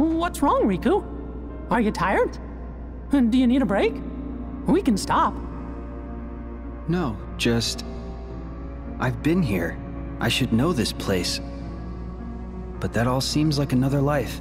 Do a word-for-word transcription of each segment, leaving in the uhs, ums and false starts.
What's wrong, Riku? Are you tired? Do you need a break? We can stop. No, just... I've been here. I should know this place. But that all seems like another life.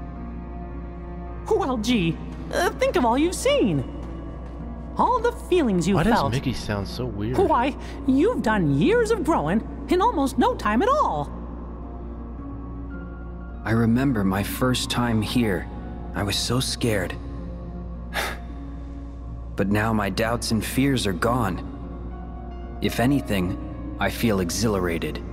Well, gee, uh, think of all you've seen. All the feelings you've Why felt. does Mickey sound so weird? Why, you've done years of growing in almost no time at all. I remember my first time here. I was so scared. But now my doubts and fears are gone. If anything, I feel exhilarated.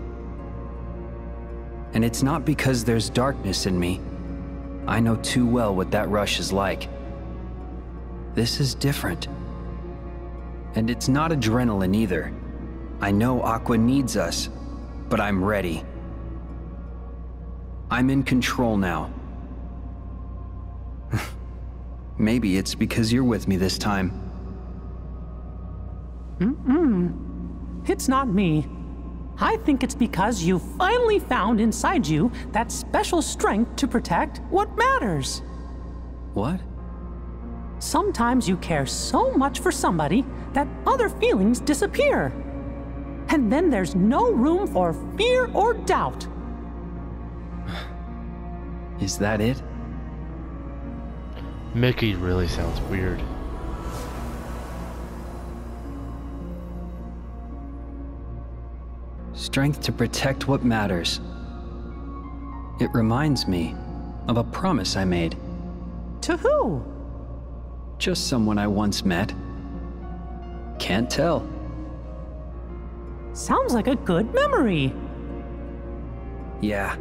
And it's not because there's darkness in me. I know too well what that rush is like. This is different. And it's not adrenaline either. I know Aqua needs us, but I'm ready. I'm in control now. Maybe it's because you're with me this time. Mm-mm. It's not me. I think it's because you finally found inside you that special strength to protect what matters. What? Sometimes you care so much for somebody that other feelings disappear. And then there's no room for fear or doubt. Is that it? Mickey really sounds weird. Strength to protect what matters. It reminds me of a promise I made. To who? Just someone I once met. Can't tell. Sounds like a good memory. Yeah.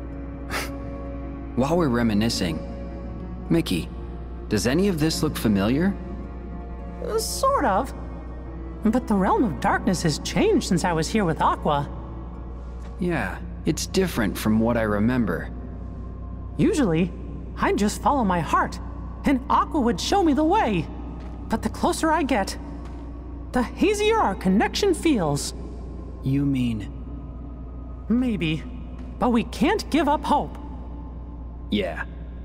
While we're reminiscing, Mickey, does any of this look familiar? Uh, sort of. But the realm of darkness has changed since I was here with Aqua. Yeah, it's different from what I remember. Usually, I'd just follow my heart, and Aqua would show me the way. But the closer I get, the hazier our connection feels. You mean... Maybe, but we can't give up hope. Yeah.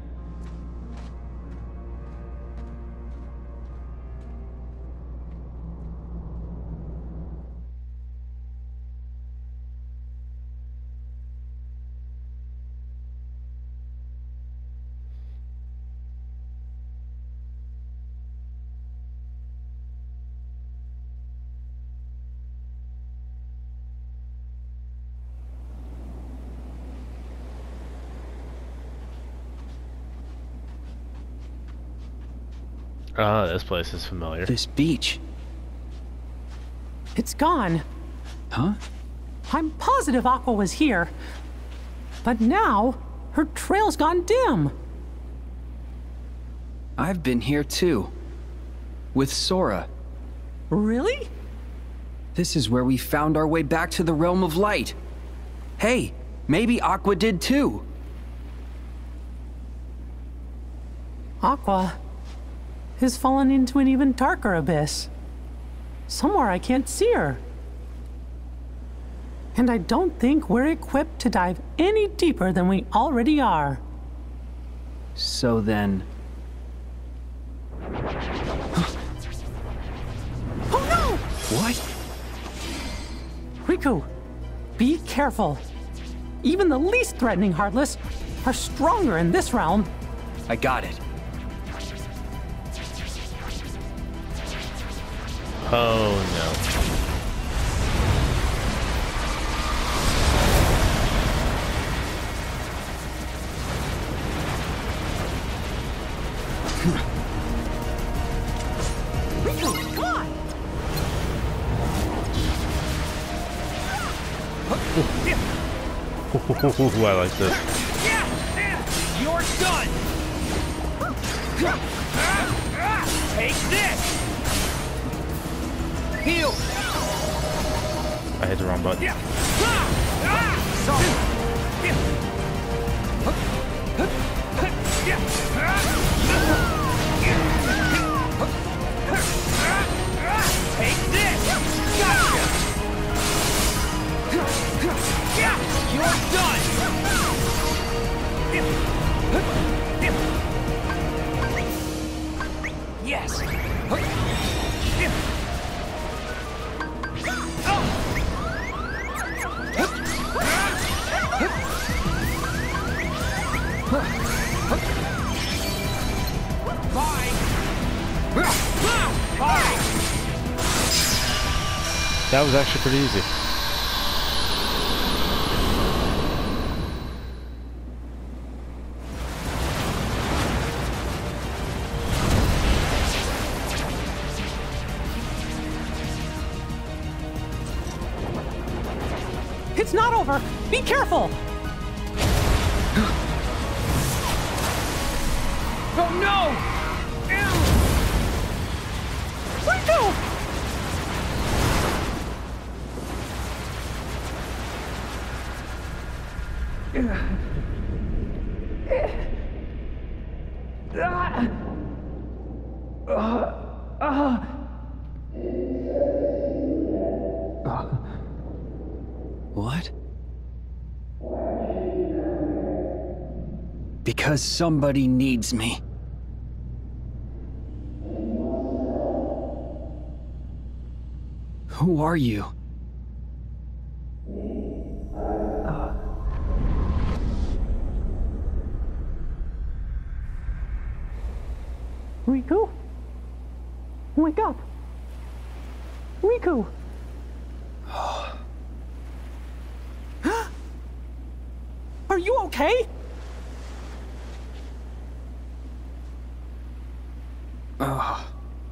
Ah, this place is familiar. This beach. It's gone. Huh? I'm positive Aqua was here. But now, her trail's gone dim. I've been here too. With Sora. Really? This is where we found our way back to the Realm of Light. Hey, maybe Aqua did too. Aqua has fallen into an even darker abyss. Somewhere I can't see her. And I don't think we're equipped to dive any deeper than we already are. So then... Oh no! What? Riku, be careful. Even the least threatening Heartless are stronger in this realm. I got it. Oh no. Riku, come on! Ooh, I like this. You're done! Take this! Heal! I hit the wrong button. Take this! Gotcha! You're done! That was actually pretty easy. It's not over! Be careful! Oh no! Riku! What? Because somebody needs me. Who are you? Riku? Wake up! Riku! Are you okay? Ugh.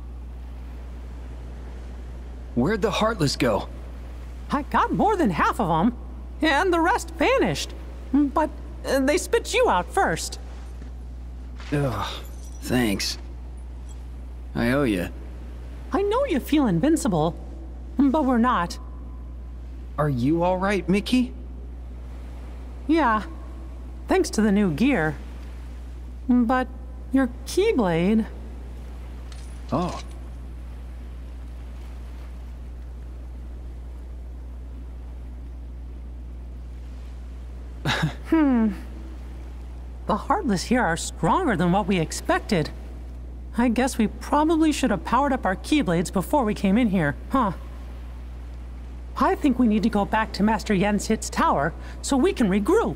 Where'd the Heartless go? I got more than half of them, and the rest vanished. But uh, they spit you out first. Ugh. Thanks. I owe you. I know you feel invincible, but we're not. Are you all right, Mickey? Yeah, thanks to the new gear. But your Keyblade... Oh. hmm. The Heartless here are stronger than what we expected. I guess we probably should have powered up our Keyblades before we came in here, huh? I think we need to go back to Master Yansit's tower so we can regroup.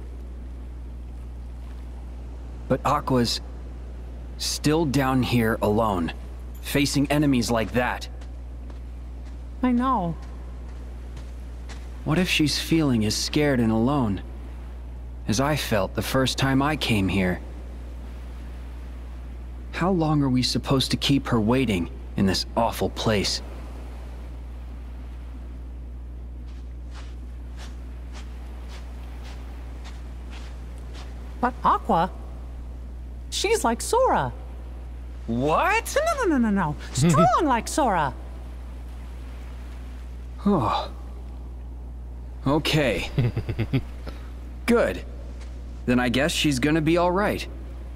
But Aqua's still down here alone, facing enemies like that. I know. What if she's feeling as scared and alone as I felt the first time I came here? How long are we supposed to keep her waiting in this awful place? But Aqua, she's like Sora. What? No, no, no, no, no. Strong like Sora. Oh. Okay. Good. Then I guess she's gonna be all right.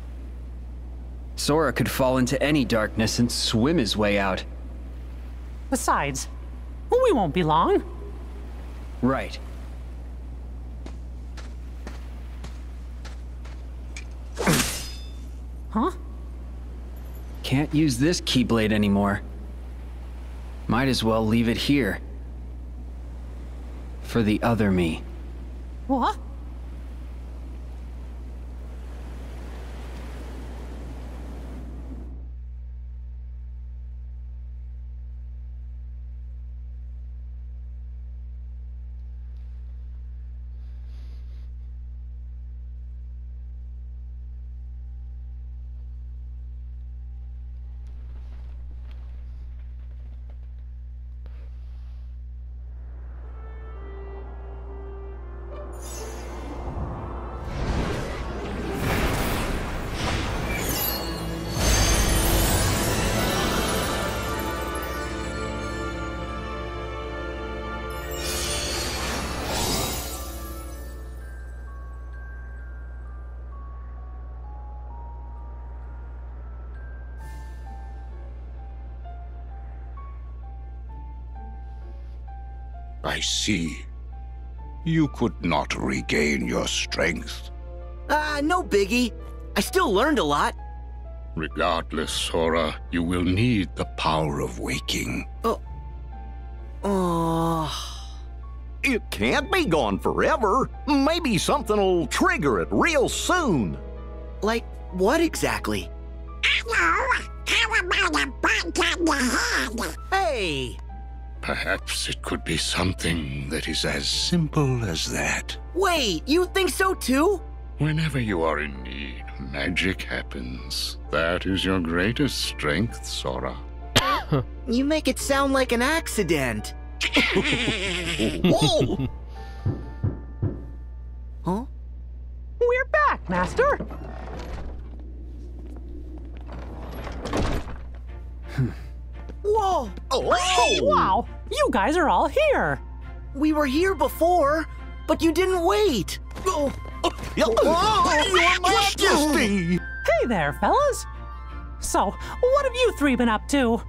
Sora could fall into any darkness and swim his way out. Besides, we won't be long. Right. Huh? Can't use this Keyblade anymore. Might as well leave it here. For the other me. What? I see. You could not regain your strength. Ah, uh, no biggie. I still learned a lot. Regardless, Sora, you will need the power of waking. Oh. Oh. It can't be gone forever. Maybe something'll trigger it real soon. Like what exactly? Hello? How about a bite on the head? Hey! Perhaps it could be something that is as simple as that. Wait, you think so too? Whenever you are in need, magic happens. That is your greatest strength, Sora. You make it sound like an accident. Whoa! Huh? We're back, Master! Whoa! Oh! Wow, you guys are all here! We were here before, but you didn't wait. Oh, Oh, Your Majesty! Hey there, fellas! So, what have you three been up to?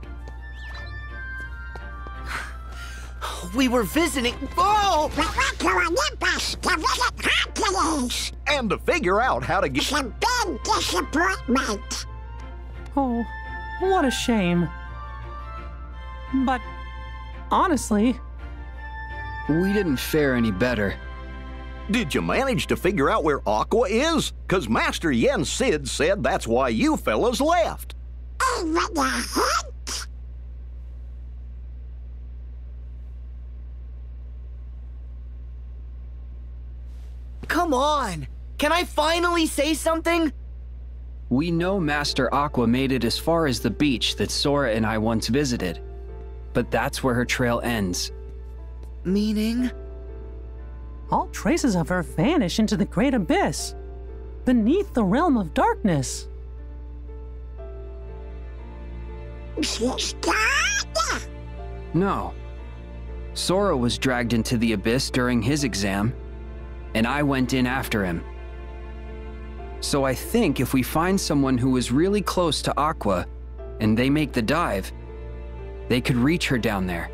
we were visiting. Oh! We went to Olympus to visit Hercules. And to figure out how to get... It's a big disappointment. Oh, what a shame. But, honestly, We didn't fare any better. Did you manage to figure out where Aqua is? Cause Master Yen Sid said that's why you fellas left. Even a hint? Come on! Can I finally say something? We know Master Aqua made it as far as the beach that Sora and I once visited. But that's where her trail ends. Meaning? all traces of her vanish into the great abyss, beneath the realm of darkness. She's gone? No. Sora was dragged into the abyss during his exam, and I went in after him. So I think if we find someone who is really close to Aqua, and they make the dive, they could reach her down there.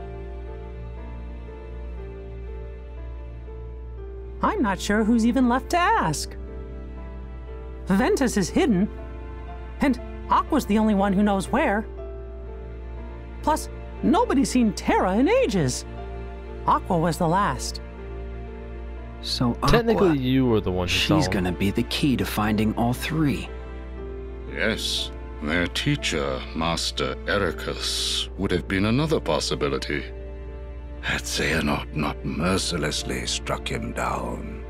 I'm not sure who's even left to ask. Ventus is hidden, and Aqua's the only one who knows where. Plus, nobody's seen Terra in ages. Aqua was the last. So Aqua, Technically, you were the one who saw she's him. gonna be the key to finding all three. Yes, their teacher, Master Ericus, would have been another possibility, had Xehanort not mercilessly struck him down.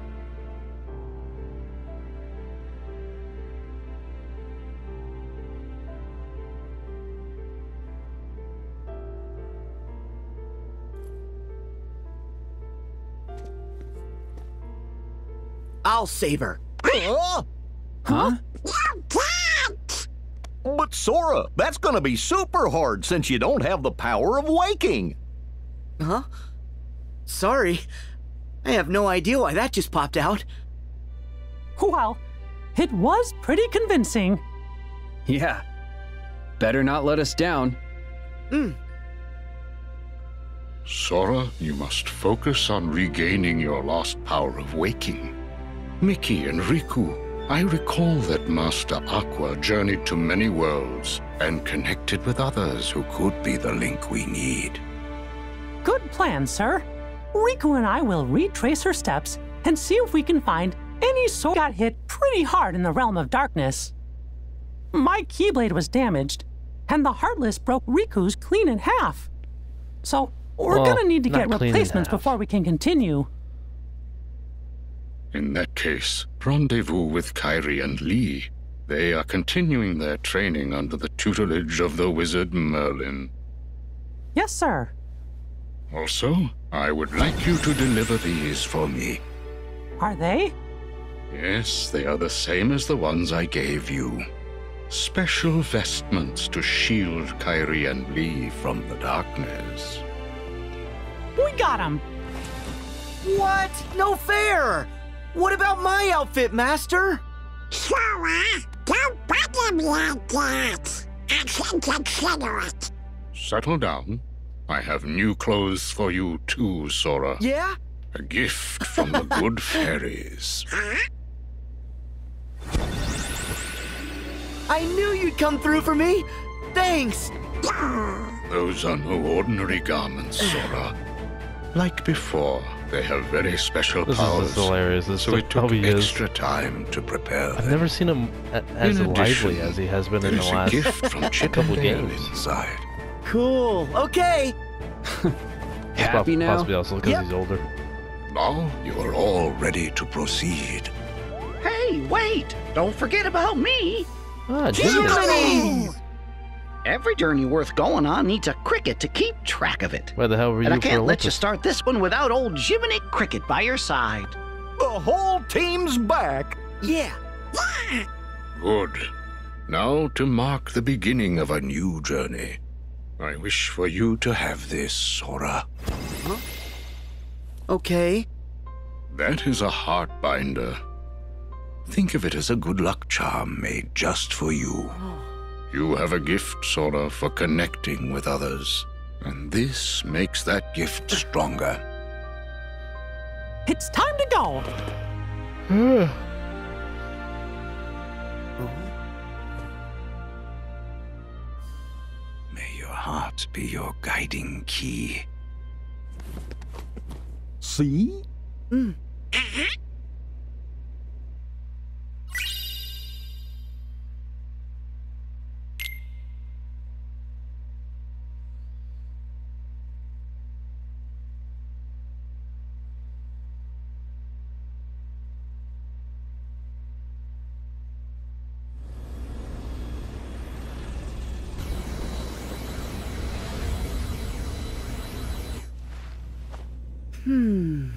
I'll save her. Huh? Huh? You can't! But Sora, that's gonna be super hard since you don't have the power of waking. Huh? Sorry. I have no idea why that just popped out. Well, it was pretty convincing. Yeah. Better not let us down. Hmm. Sora, you must focus on regaining your lost power of waking. Mickey and Riku, I recall that Master Aqua journeyed to many worlds and connected with others who could be the link we need. Good plan, sir. Riku and I will retrace her steps and see if we can find any soul got hit pretty hard in the realm of darkness. My Keyblade was damaged, and the Heartless broke Riku's clean in half. So we're Well, gonna need to not get clean in replacements half. before we can continue. In that case, rendezvous with Kairi and Lee. They are continuing their training under the tutelage of the wizard Merlin. Yes, sir. Also, I would like you to deliver these for me. Are they? Yes, they are the same as the ones I gave you. Special vestments to shield Kairi and Lee from the darkness. We got 'em. What? No fair! What about my outfit, Master? Sora, don't bother me like that. I can consider it. Settle down. I have new clothes for you too, Sora. Yeah? A gift from the good fairies. Huh? I knew you'd come through for me! Thanks! Those are no ordinary garments, Sora. Like before, they have very special This powers. is hilarious. This so stuff it took probably is. extra time to prepare I've them. never seen him a- as In addition, lively as he has been in There's the a last gift from Chip couple and Dale games. inside. Cool, okay! It's Happy prob- now? Possibly also because Yep. he's older. Now you are all ready to proceed. Hey, wait! Don't forget about me! Ah, Jiminy. Jiminy! Every journey worth going on needs a cricket to keep track of it. Where the hell were And you I for can't let you Olympus? start this one without old Jiminy Cricket by your side. The whole team's back. Yeah! Good. Now to mark the beginning of a new journey. I wish for you to have this, Sora. Okay. That is a heart binder. Think of it as a good luck charm made just for you. You have a gift, Sora, for connecting with others. And this makes that gift stronger. It's time to go. May your heart be your guiding key. See? Hmm.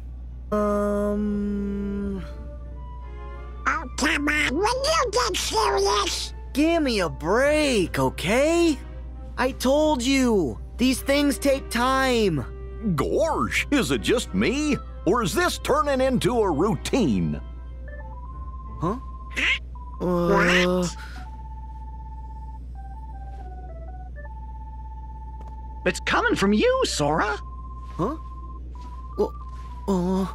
Um... Oh, come on, when you get serious? Give me a break, okay? I told you! These things take time! Gorge, is it just me? Or is this turning into a routine? Huh? Uh... It's coming from you, Sora. Huh? Well, uh...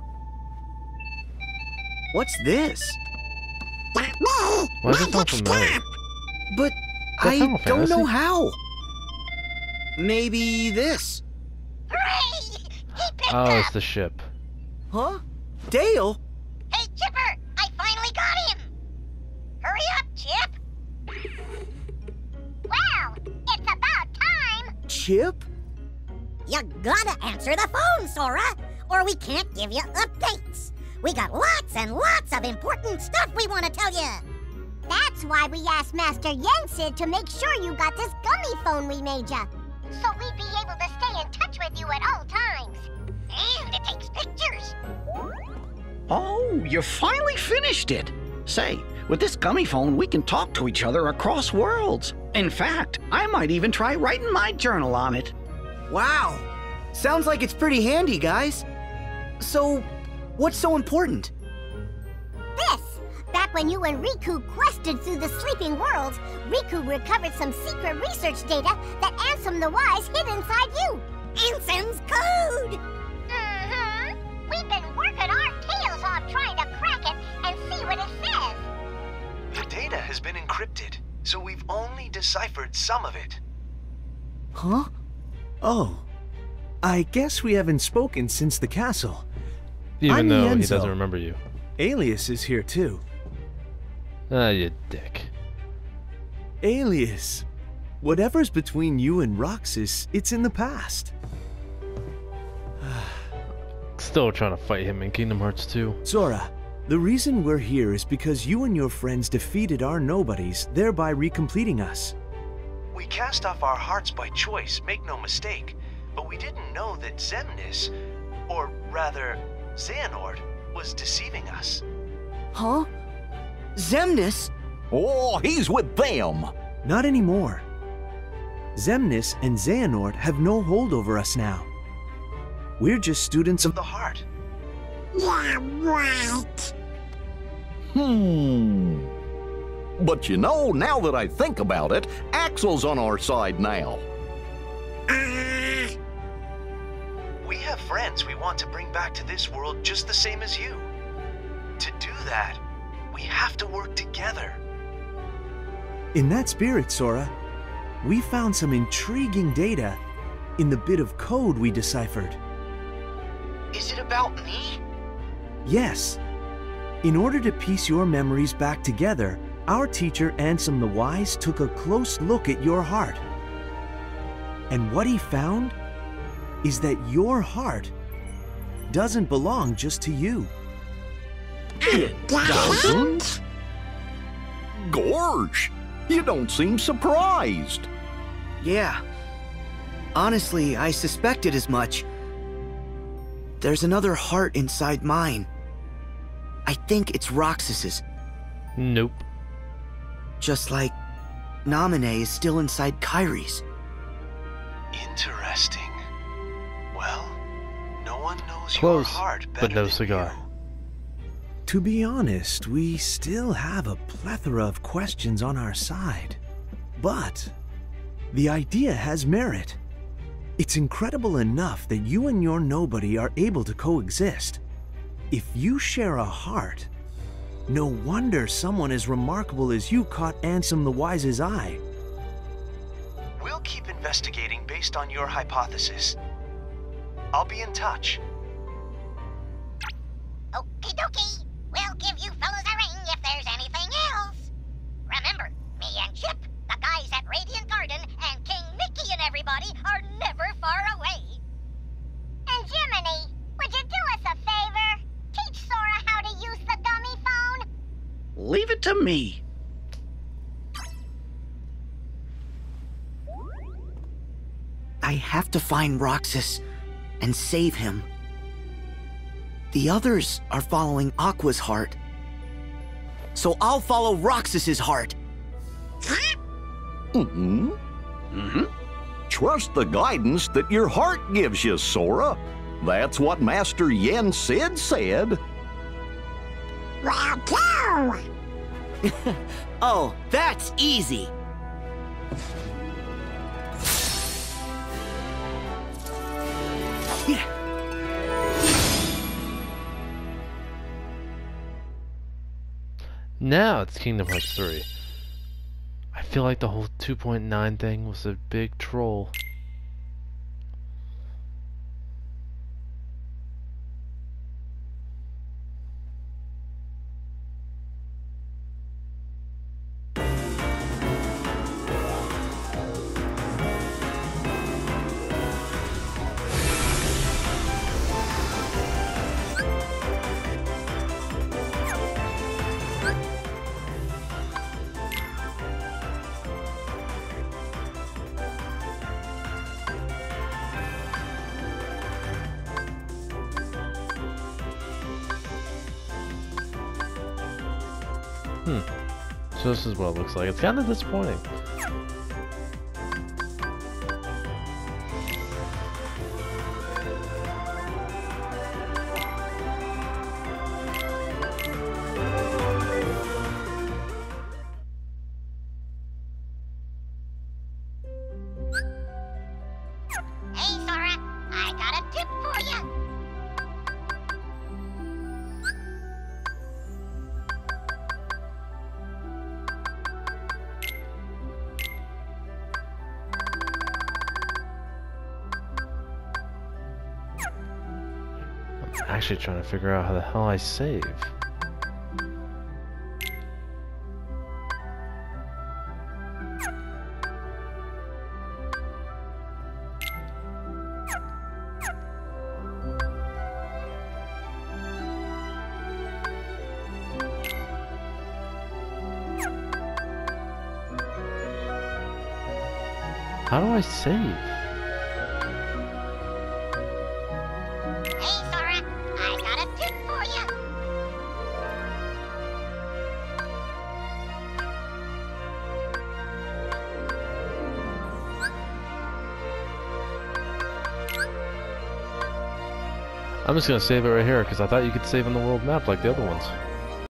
What's this? Not me! Why does it sound Magic familiar? stop! But that I Final don't know Fantasy? how. Maybe this. Hooray! He picked Oh, up! it's the ship. Huh? Dale? Hey, Chipper! I finally got him! Hurry up, Chip! Well, it's about time! Chip? You gotta answer the phone, Sora, or we can't give you updates. We got lots and lots of important stuff we want to tell you. That's why we asked Master Yensid to make sure you got this gummy phone we made ya, so we'd be able to stay in touch with you at all times. And it takes pictures. Oh, you finally finished it. Say, with this gummy phone, we can talk to each other across worlds. In fact, I might even try writing my journal on it. Wow. Sounds like it's pretty handy, guys. So, what's so important? This! Back when you and Riku quested through the sleeping worlds, Riku recovered some secret research data that Ansem the Wise hid inside you. Ansem's code! Mm-hmm. We've been working our tails off trying to crack it and see what it says. The data has been encrypted, so we've only deciphered some of it. Huh? Oh. I guess we haven't spoken since the castle. Even I'm though he Yenzo. doesn't remember you. Alias is here too. Ah, you dick. Alias. Whatever's between you and Roxas, it's in the past. Still trying to fight him in Kingdom Hearts two. Sora, the reason we're here is because you and your friends defeated our nobodies, thereby recompleting us. We cast off our hearts by choice, make no mistake, but we didn't know that Xemnas, or rather, Xehanort, was deceiving us. Huh? Xemnas? Oh, he's with them. Not anymore. Xemnas and Xehanort have no hold over us now. We're just students of The heart. Yeah, right. Hmm. But you know, now that I think about it, Axel's on our side now. Uh, We have friends we want to bring back to this world just the same as you. To do that, we have to work together. In that spirit, Sora, we found some intriguing data in the bit of code we deciphered. Is it about me? Yes. In order to piece your memories back together, our teacher Ansem the Wise took a close look at your heart. And what he found is that your heart doesn't belong just to you. It doesn't? Gorge, you don't seem surprised. Yeah. Honestly, I suspected as much. There's another heart inside mine. I think it's Roxas's. Nope. Just like Naminé is still inside Kairi's. Interesting. Well, no one knows your Close, heart better but no than cigar. you. To be honest, we still have a plethora of questions on our side. But the idea has merit. It's incredible enough that you and your nobody are able to coexist. If you share a heart, no wonder someone as remarkable as you caught Ansem the Wise's eye. We'll keep investigating based on your hypothesis. I'll be in touch. Okie dokie. We'll give you fellas a ring if there's anything else. Remember, me and Chip, the guys at Radiant Garden, and King Mickey and everybody are never far away. And Jiminy, would you do us a favor? Teach Sora how to use the dummy phone? Leave it to me. I have to find Roxas and save him. The others are following Aqua's heart. So I'll follow Roxas's heart. Mm-hmm. Mm-hmm. Trust the guidance that your heart gives you, Sora. That's what Master Yen Sid said. Well, go! Oh, that's easy. Now it's Kingdom Hearts three. I feel like the whole two point nine thing was a big troll. Hmm. So this is what it looks like. It's kind of disappointing. Hey, Sora, I got a tip for you. I'm actually trying to figure out how the hell I save. How do I save? Hey, Sora, I got a tip for you. I'm just gonna save it right here because I thought you could save on the world map like the other ones.